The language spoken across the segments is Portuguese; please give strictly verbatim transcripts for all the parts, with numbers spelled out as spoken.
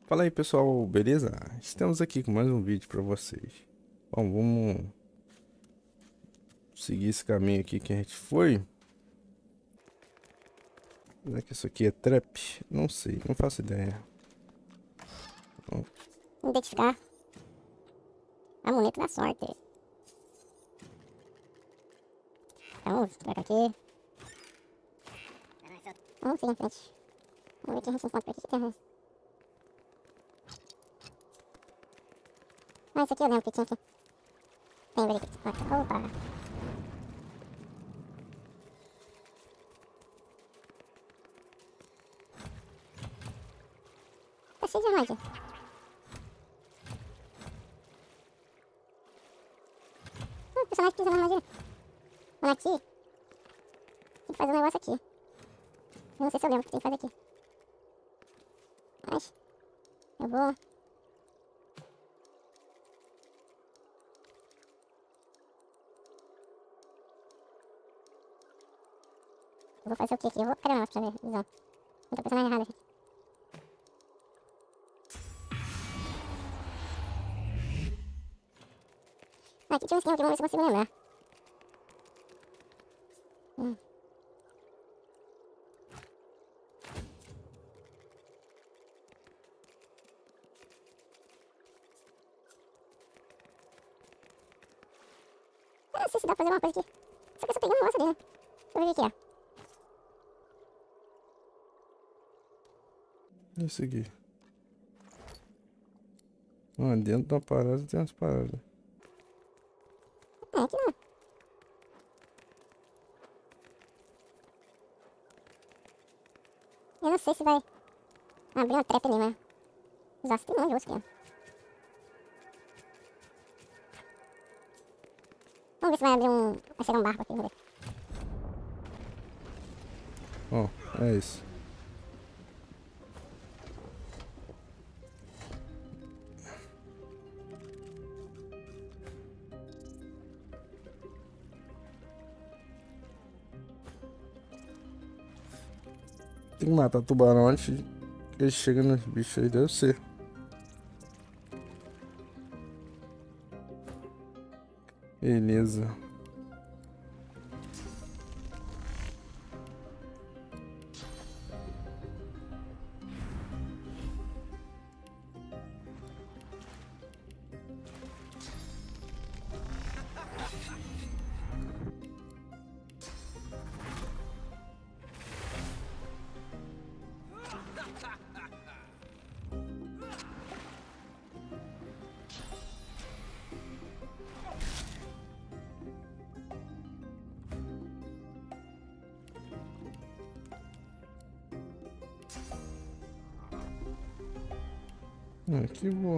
Fala aí pessoal, beleza? Estamos aqui com mais um vídeo para vocês. Bom, vamos seguir esse caminho aqui que a gente foi. Será que isso aqui é trap? Não sei, não faço ideia. Bom, Identificar a moneta da sorte. Então, coloca aqui. Vamos seguir em frente. Vamos ver o que a gente encontra por aqui. Que tem... Ah, esse aqui eu lembro que tinha aqui. Tem ver aqui. Opa! Tá cheio de armadilha. Ah, o personagem pisa na armadilha. Vamos aqui. Tem que fazer um negócio aqui. Eu não sei se eu lembro o que tem que fazer aqui. Mas eu vou... Eu vou fazer o que aqui? Eu vou pegar o negócio pra ver visão. Não tô pensando errado aqui. Ah, aqui tinha um esquema aqui, vamos ver se eu consigo lembrar. Hum. Eu não sei se dá pra fazer alguma coisa aqui. Só que eu só peguei um negócio ali, né? Deixa eu ver o que que é. isso aqui. Ah, dentro da parada tem umas paradas. É, aqui não. Eu não sei se vai abrir uma trap ali, mas... Os ossos tem um monte de osso aqui, ó. Vamos ver se vai abrir um... Vai chegar um barco aqui, vamos ver. Ó, é isso. Tem que matar tubarão antes que ele chega nos bichos aí, deve ser. Beleza. Aqui vou.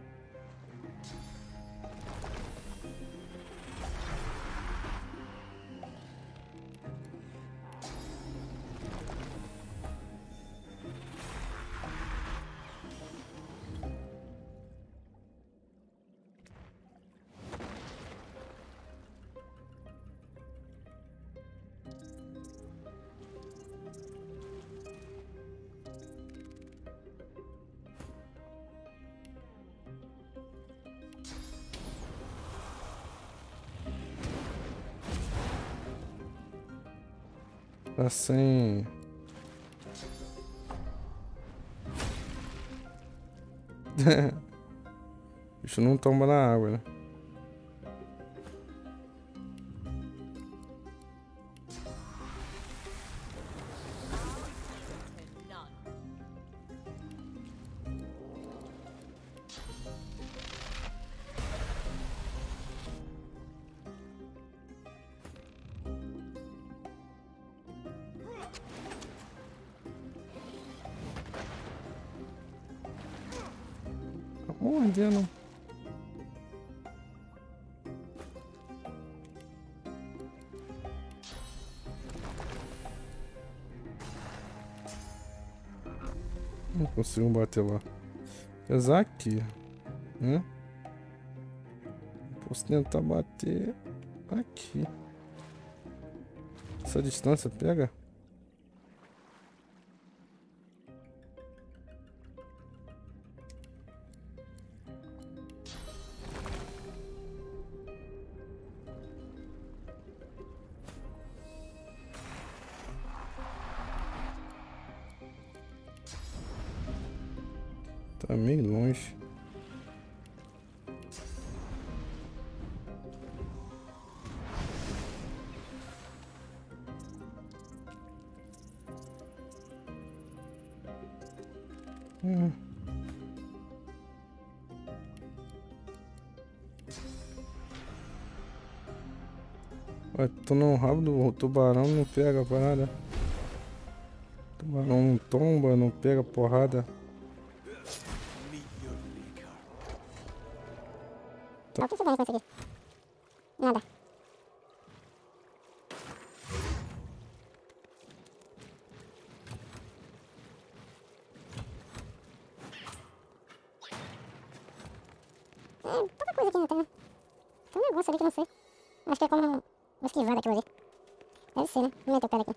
Tá sem. O bicho não tomba na água, né? Tá mordendo. Não consigo bater lá. Apesar que, né? Posso tentar bater aqui. Essa distância pega? Tá meio longe. Hum. Ué, tô no rabo do tubarão, não pega a parada. Tubarão não tomba, não pega porrada. Tá o que você ganha com isso aqui? Nada. É, pouca coisa aqui não tem, né? Tem um negócio ali que eu não sei. Acho que é como esquivar daquilo ali. Deve ser, né? Não meteu o pé daqui.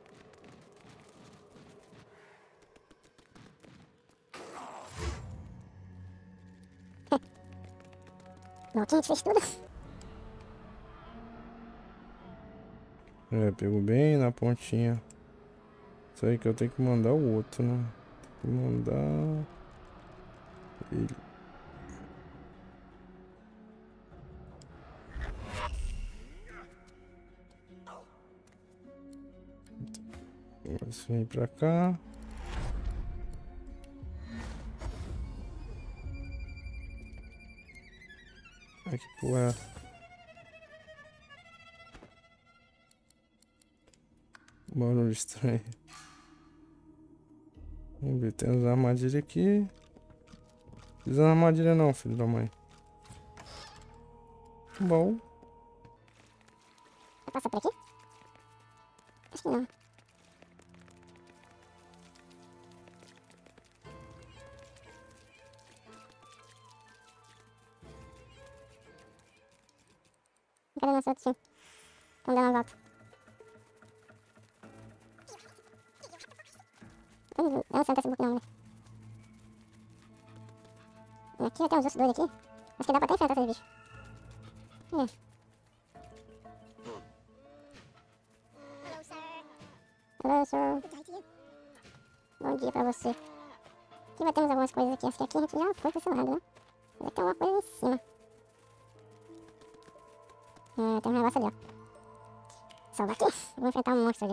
Louquinho, a gente fez tudo. É, pegou bem na pontinha. Isso aí que eu tenho que mandar o outro, né? Tem que mandar ele. Isso vem pra cá. Ai, que porra é essa? Barulho estranho. Vamos ver, tem as armadilhas aqui. Não precisa de armadilha não, filho da mãe. Bom. Vai passar por aqui? Acho que não. Cadê nosso outro time? Estão dando a volta. Eu não eu não sei onde tá esse book não, né? Aqui já tem uns ossos doidos aqui. Acho que dá pra até enfrentar esse bicho. É. Hello, sir. Bom dia pra você. Aqui vai ter mais algumas coisas aqui. Acho que aqui a gente já foi pra esse lado, né? Vai ter uma coisa em cima. É, tem um negócio ali, ó. Salva aqui. Vou enfrentar um monstro ali.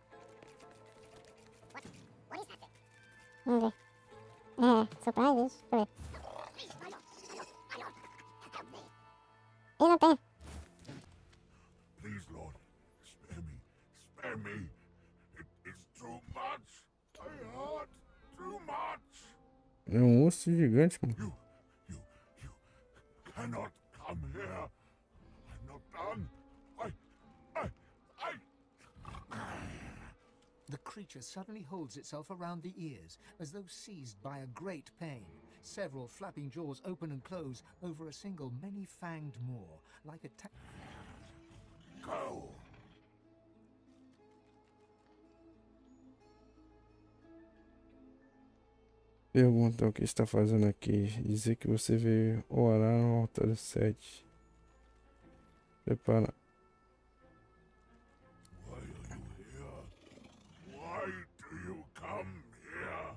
Vamos ver. É, surprise, deixa eu ver. Ele não tem. Please, Lord, spare me, spare me. It is too much. I hurt too much. É um osso gigante, mano. You, you, you cannot come here. I'm not done. I, I, I. The creature suddenly holds itself around the ears, as though seized by a great pain. Several flapping jaws open and close over a single many-fanged maw, like a ta- Go. Pergunta o que está fazendo aqui. Dizer que você veio orar no altar sete. Prepara. Why are you here? Why do you come here?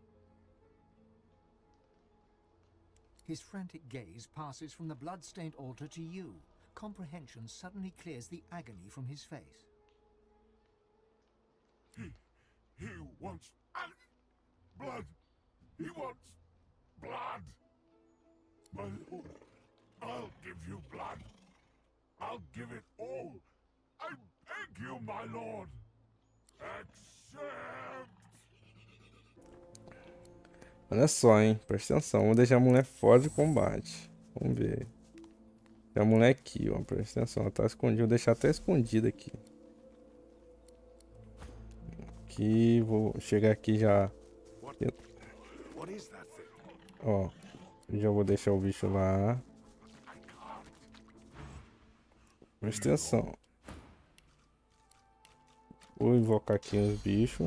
His frantic gaze passes from the blood-stained altar to you. Comprehension suddenly clears the agony from his face. He, he wants blood. He wants blood. My lord, I'll give you blood. I'll give it all. I beg you, my lord. Accept. Olha só, hein? Presta atenção. Vamos deixar a mulher fora de combate. Vamos ver. A mulher aqui, ó. Presta atenção. Ela tá escondida. Vou deixar até escondida aqui. Aqui. Vou chegar aqui já. What is that thing? Ó. Já vou deixar o bicho lá. Presta atenção. Vou invocar aqui os bichos.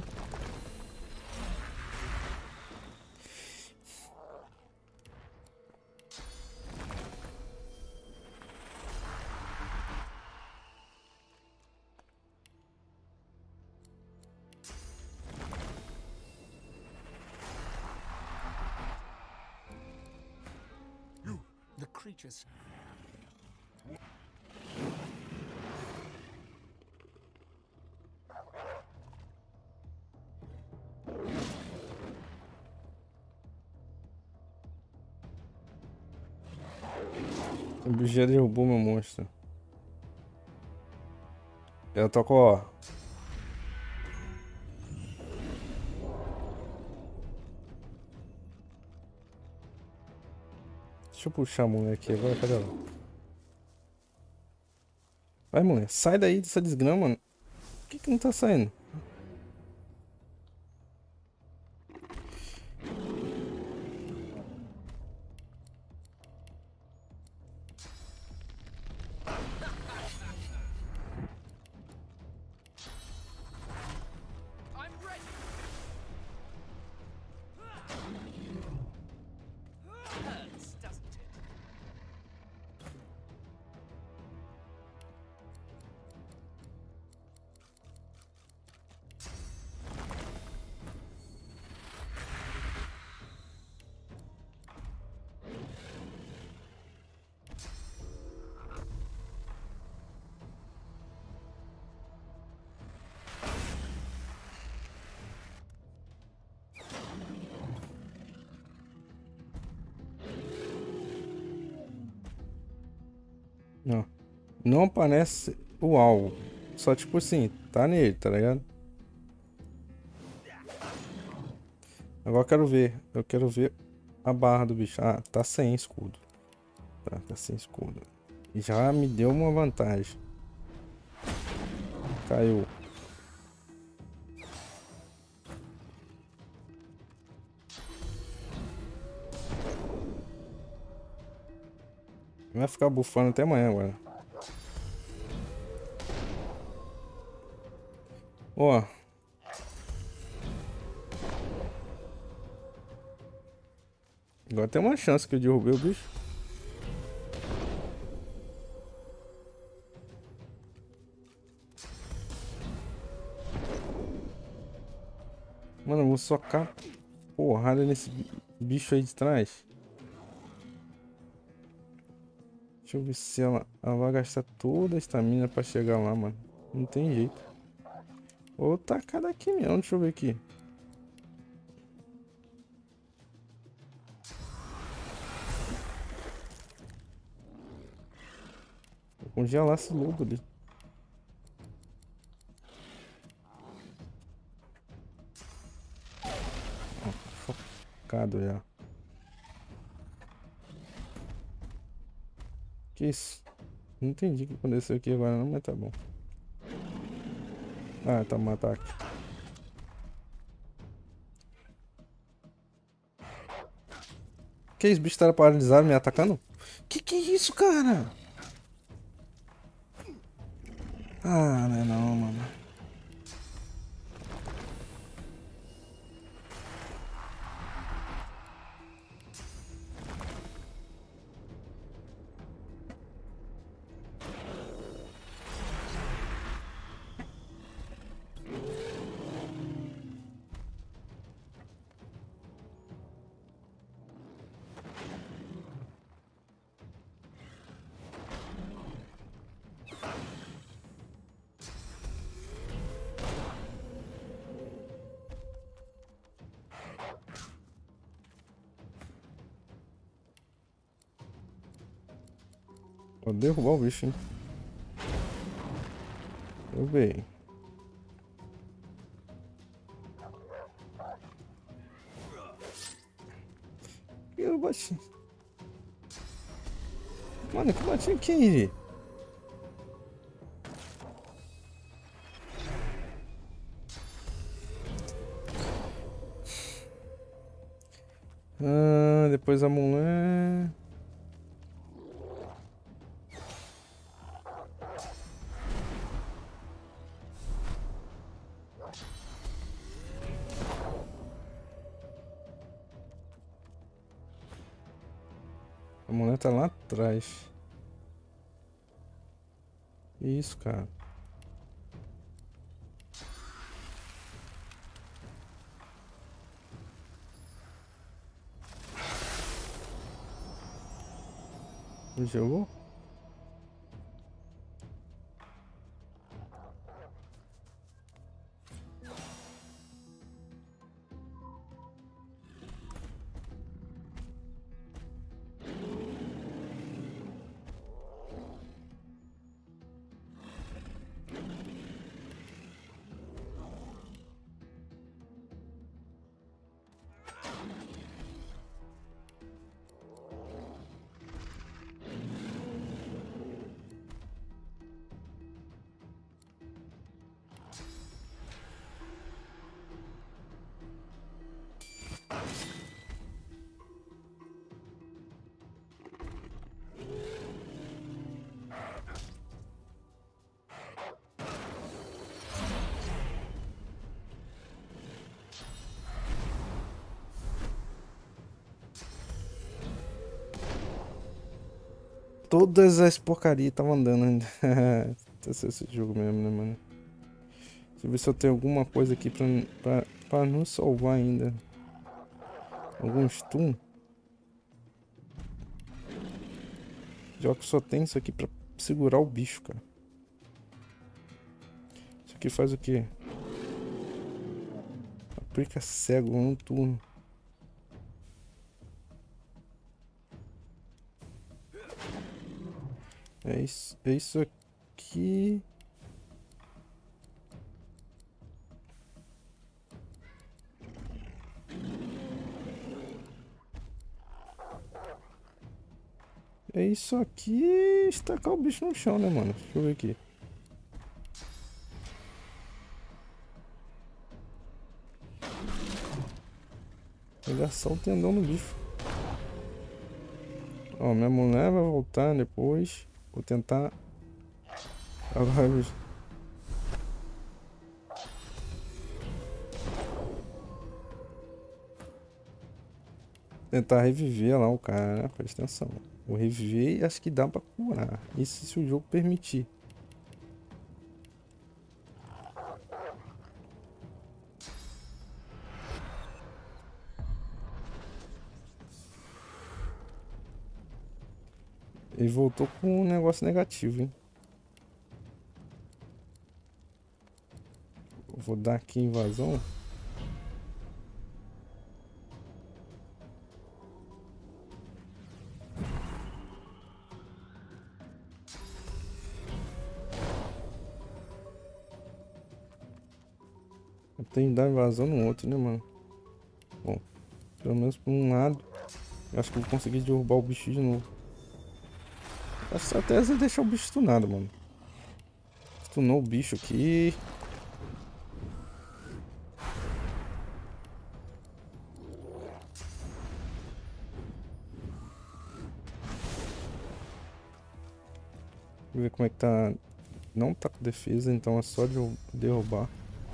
creatures. O bicho já derrubou meu monstro. Ela tocou, ó. Deixa eu puxar a mulher aqui agora, cadê ela? Vai, mulher, sai daí dessa desgrama, mano. Por que que não tá saindo? Não. Não aparece o alvo. Só tipo assim, tá nele, tá ligado? Agora eu quero ver. Eu quero ver a barra do bicho. Ah, tá sem escudo. Tá, tá sem escudo. E já me deu uma vantagem. Caiu. Vai ficar bufando até amanhã agora. Ó. Agora tem uma chance que eu derrubei o bicho. Mano, eu vou socar porrada nesse bicho aí de trás. Deixa eu ver se ela, ela vai gastar toda a estamina pra chegar lá, mano. Não tem jeito. Ou tacar daqui mesmo, deixa eu ver aqui. Vou congelar esse lobo ali. Ó, focado já. Que isso? Não entendi o que aconteceu aqui agora não, mas tá bom. Ah, tá um ataque. Que isso? O bicho tá paralisado me atacando? Que que é isso, cara? Ah, não é não, mano. Vou derrubar o bicho, hein? Derrubei. Eu bati. Mano, que bati aqui? Ah, depois a mulher. A mulher tá lá atrás. Que isso, cara? Gelou? Todas as porcarias estavam andando ainda. Esse, esse jogo mesmo, né, mano? Deixa eu ver se eu tenho alguma coisa aqui pra, pra, pra nos salvar ainda. Algum stun. Já que só tem isso aqui pra segurar o bicho, cara. Isso aqui faz o quê? Aplica cego um turno. É isso, é isso aqui. É isso aqui. Estacar o bicho no chão, né, mano? Deixa eu ver aqui. Arregaçar o tendão no bicho. Ó, minha mulher vai voltar depois. Vou tentar. Agora. Tentar reviver lá o cara, né? Presta atenção. Vou reviver e acho que dá pra curar. Isso se o jogo permitir. Ele voltou com um negócio negativo, hein? Vou dar aqui invasão. Eu tenho que dar invasão no outro, né, mano? Bom, pelo menos por um lado. Eu acho que eu vou conseguir derrubar o bicho de novo. A estratégia é deixar o bicho stunado, mano. Stunou o bicho aqui. Vou ver como é que tá. Não tá com defesa, então é só de derrubar.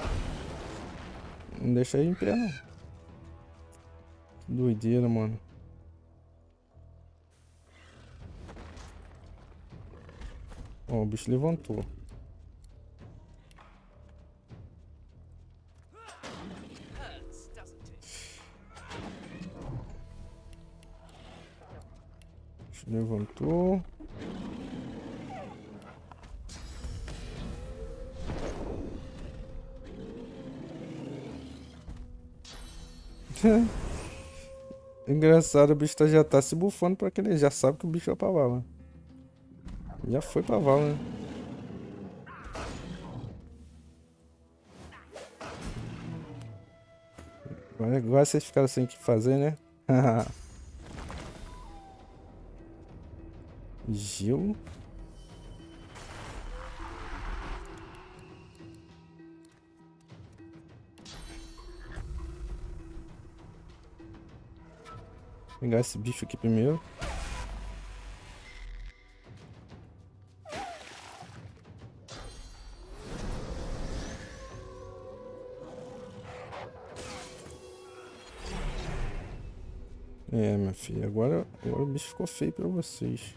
Não deixa ele em pé, não. Que doideira, mano. Ó, o bicho levantou. O bicho levantou. Engraçado, o bicho tá, já tá se bufando pra que ele já sabe que o bicho vai pra vala. Já foi pra vala, né? Agora vocês ficaram sem o que fazer, né? Gil. Vou pegar esse bicho aqui primeiro. É, minha filha, agora, agora o bicho ficou feio pra vocês.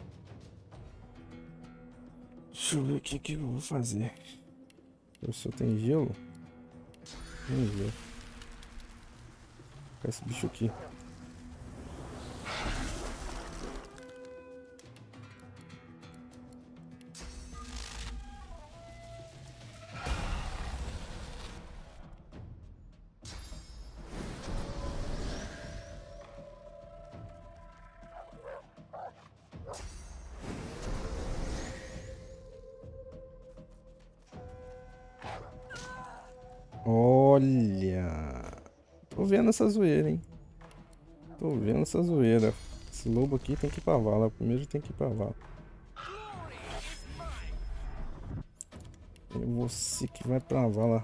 Deixa eu ver o que que eu vou fazer. Eu só tenho gelo? Tem gelo. Vou pegar esse bicho aqui. Olha. Tô vendo essa zoeira, hein? Tô vendo essa zoeira. Esse lobo aqui tem que ir pra vala. Primeiro tem que ir pra vala. É você que vai pra vala.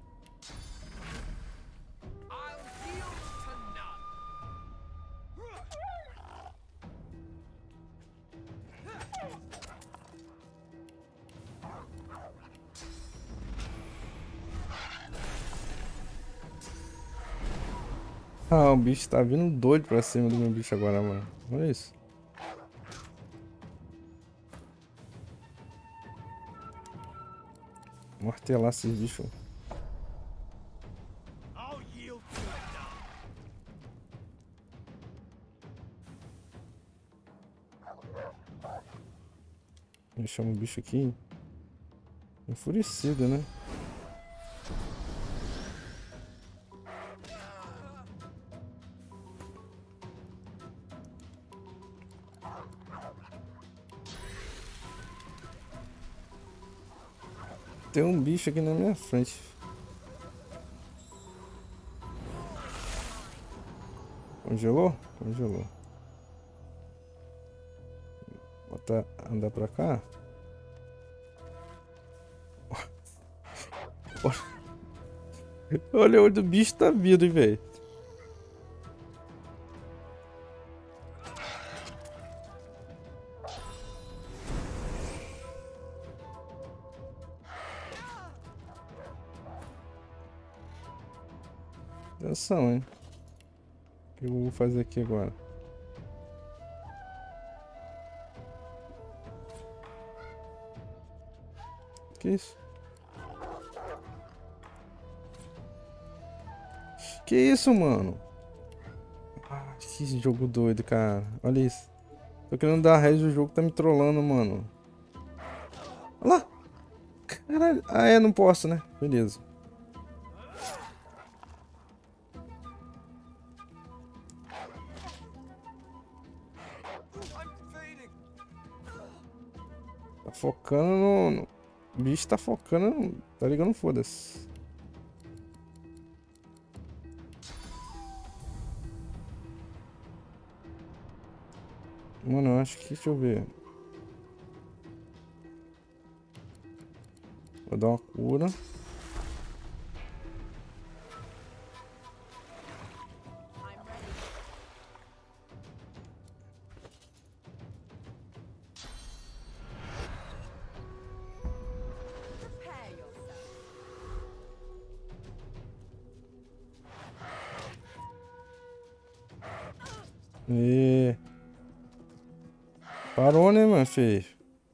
Ah, o bicho tá vindo doido pra cima do meu bicho agora, mano. Olha isso. Martelar esses bichos. Deixar um bicho aqui enfurecido, né? Tem um bicho aqui na minha frente. Congelou? Congelou. Botar, andar pra cá. Olha onde o bicho tá vindo, velho. Atenção, hein? O que eu vou fazer aqui agora? Que isso? Que isso, mano? Ah, que jogo doido, cara. Olha isso. Tô querendo dar raiz do jogo, tá me trollando, mano. Olha lá. Caralho. Ah, é, não posso, né? Beleza. Tá focando no... no... O bicho tá focando no... Tá ligando? Foda-se. Mano, eu acho que... Deixa eu ver. Vou dar uma cura. E... Parou, né, mano, feio?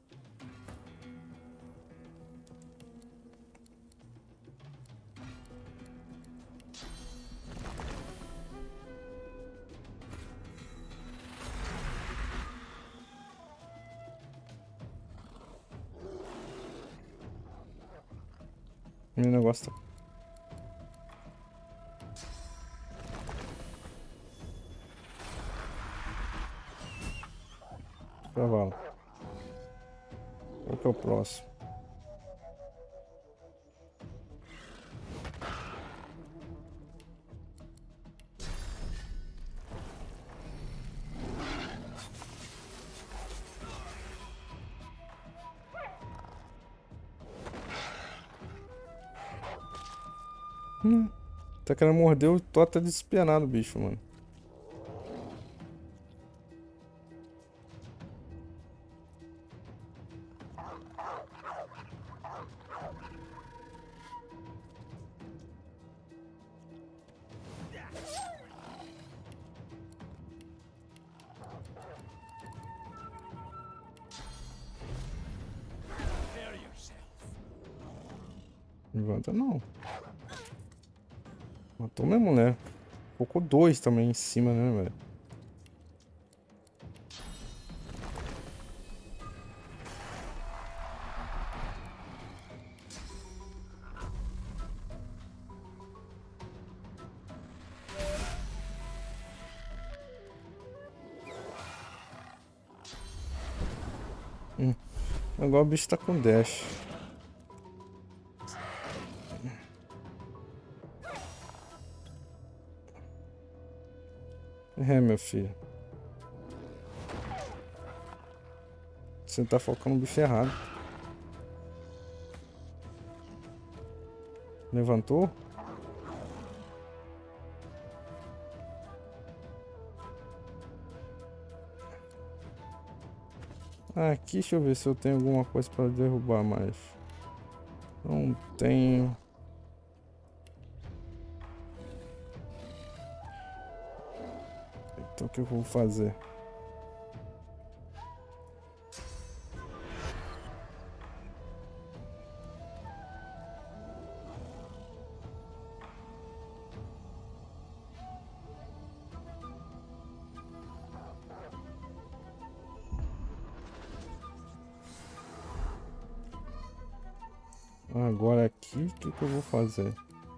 Meu negócio tá... Cavalo. Qual que é o próximo? Hum, tá querendo morder o Tota desesperado, bicho, mano. Levanta não. Matou minha mulher. Colocou dois também em cima, né, velho? Hum. Agora o bicho tá com dash. É, meu filho. Você tá focando no bicho errado. Levantou? Aqui, deixa eu ver se eu tenho alguma coisa para derrubar mais. Não tenho. Então o que eu vou fazer? Agora aqui, o que, que eu vou fazer?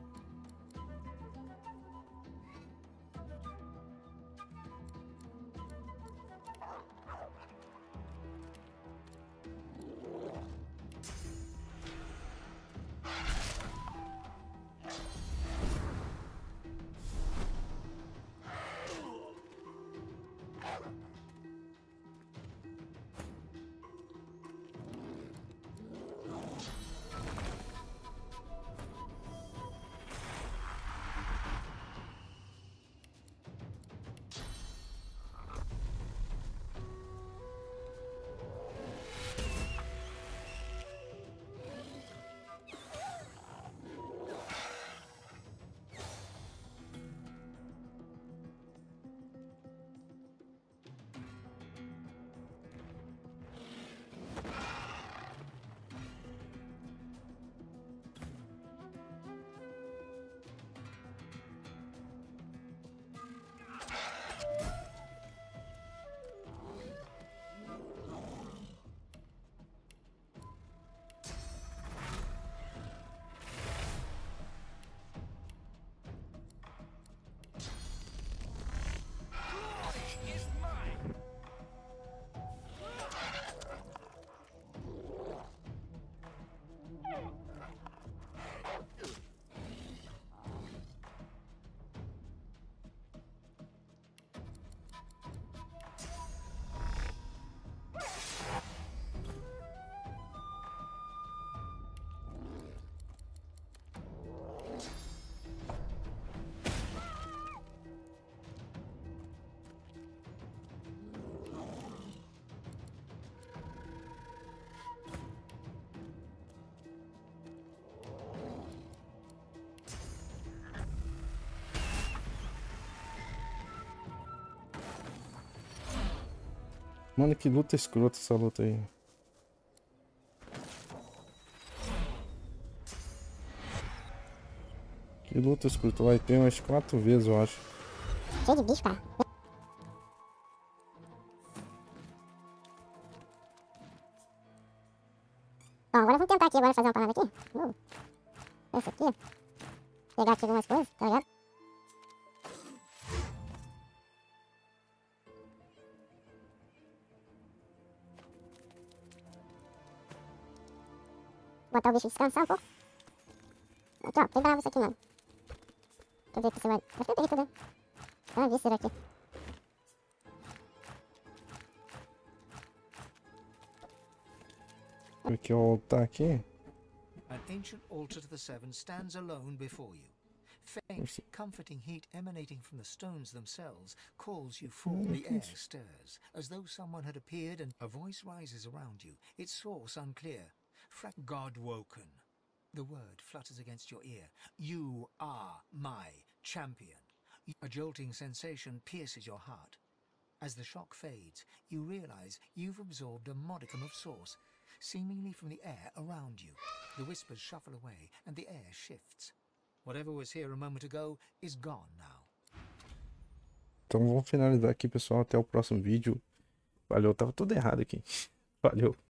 Mano, que luta escrota essa luta aí. Que luta escrota. Vai ter umas quatro vezes, eu acho. Cheio de bicho, cara. Bom, agora vamos tentar aqui agora fazer uma parada aqui. Uh, essa aqui. Pegar aqui algumas coisas, tá ligado? Botar o bicho descansar um pouco. Aqui, ó, tem bravo isso aqui, mano. Deixa eu ver aqui se vai. Acho que eu peguei tudo, né? Ah, vi isso daqui. Aqui, ó, tá aqui. An ancient altar to the Seven stands alone before you. Faint, comforting heat emanating from the stones themselves calls you forth. The air stirs, as though someone had appeared, and a voice rises around you, its source unclear. Fra God woken. The word flutters against your ear. You are my champion. A jolting sensation pierces your heart. As the shock fades, you realize you've absorbed a modicum of source, seemingly from the air around you. The whispers shuffle away, and the air shifts. Whatever was here a moment ago is gone now. Então vamos finalizar aqui, pessoal. Até o próximo vídeo. Valeu, tava tudo errado aqui. Valeu.